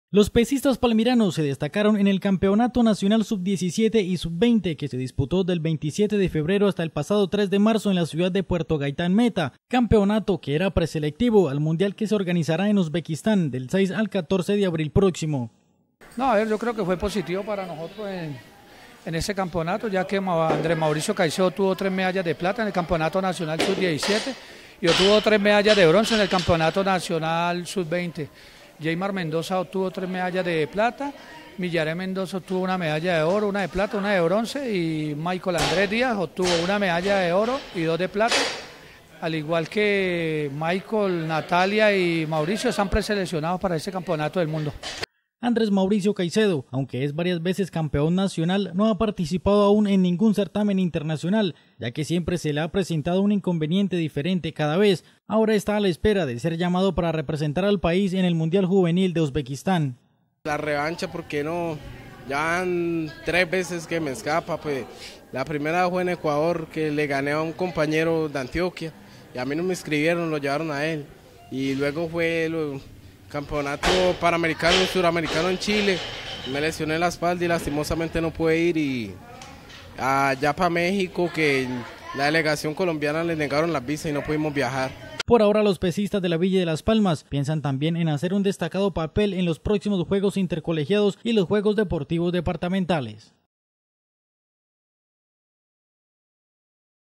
Los pesistas palmiranos se destacaron en el Campeonato Nacional Sub-17 y Sub-20 que se disputó del 27 de febrero hasta el pasado 3 de marzo en la ciudad de Puerto Gaitán Meta, campeonato que era preselectivo al Mundial que se organizará en Uzbekistán del 6 al 14 de abril próximo. No, a ver, yo creo que fue positivo para nosotros en ese campeonato, ya que Andrés Mauricio Caicedo tuvo 3 medallas de plata en el Campeonato Nacional Sub-17 y obtuvo 3 medallas de bronce en el Campeonato Nacional Sub-20. Jaymar Mendoza obtuvo 3 medallas de plata, Millaré Mendoza obtuvo una medalla de oro, una de plata, una de bronce, y Michael Andrés Díaz obtuvo una medalla de oro y 2 de plata, al igual que Michael, Natalia y Mauricio están preseleccionados para este campeonato del mundo. Andrés Mauricio Caicedo, aunque es varias veces campeón nacional, no ha participado aún en ningún certamen internacional, ya que siempre se le ha presentado un inconveniente diferente cada vez. Ahora está a la espera de ser llamado para representar al país en el Mundial Juvenil de Uzbekistán. La revancha, porque no, ya van 3 veces que me escapa, pues la primera fue en Ecuador, que le gané a un compañero de Antioquia, y a mí no me inscribieron, lo llevaron a él, y luego fue el campeonato panamericano y suramericano en Chile, me lesioné la espalda y lastimosamente no pude ir, y allá para México, que la delegación colombiana le negaron las visas y no pudimos viajar. Por ahora, los pesistas de la Villa de Las Palmas piensan también en hacer un destacado papel en los próximos Juegos Intercolegiados y los Juegos Deportivos Departamentales.